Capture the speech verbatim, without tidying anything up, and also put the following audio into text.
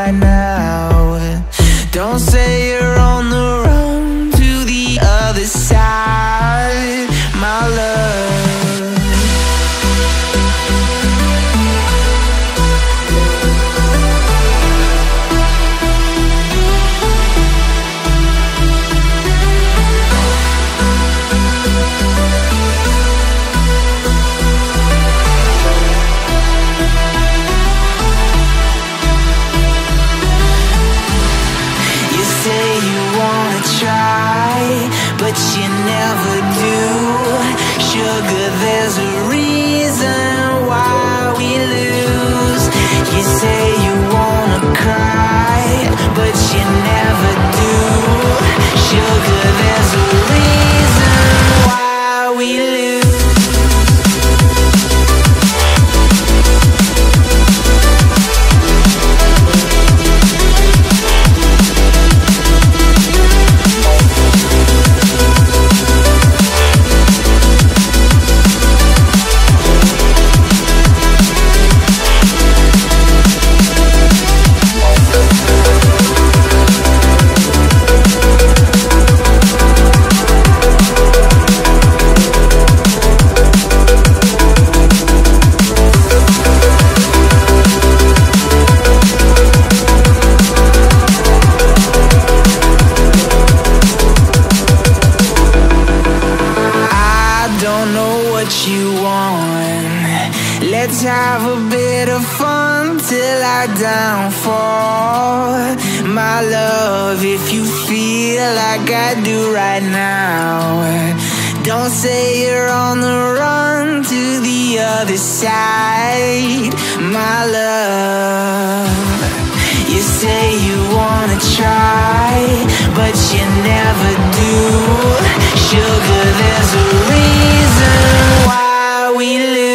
right now. Don't say you're on the run to the other side, my love. But you never do. Sugar, there's a reason why we lose. You say you wanna cry, but you never do. Sugar, there's a reason why we lose. You want. Let's have a bit of fun till I downfall, my love. If you feel like I do right now, don't say you're on the run to the other side, my love. You say you wanna try, but you never do. Sugar, there's a reason why we live.